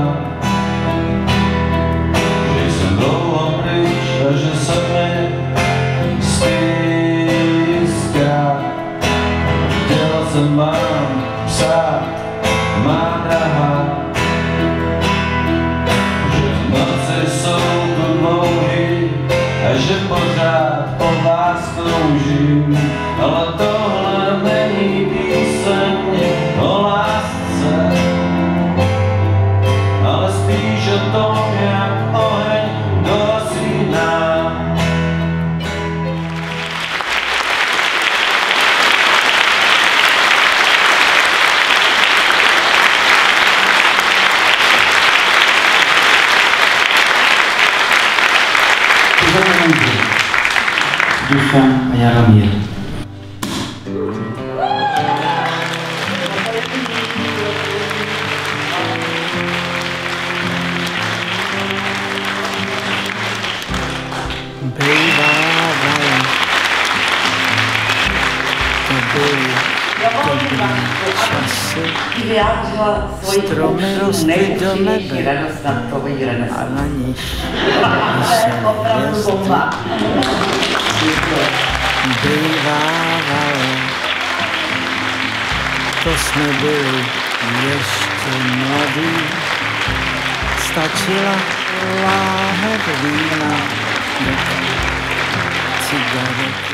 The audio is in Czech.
že jsem dlouho pryč a že se mi stýská. Chtěla jsem vám psát, má drahá, že noci jsou tu dlouhý a že pořád po vás toužím, ale tohle není píseň o lásce, ale spíš o tom, jak oheň dosíná. Dušan a Jaromír. Bývávají, to byly dobrý časy, stromy rostly do nebe a na nich visely hvězdy. Bývávalo, to jsme byli ještě mladí, stačila láhev vína, cigaret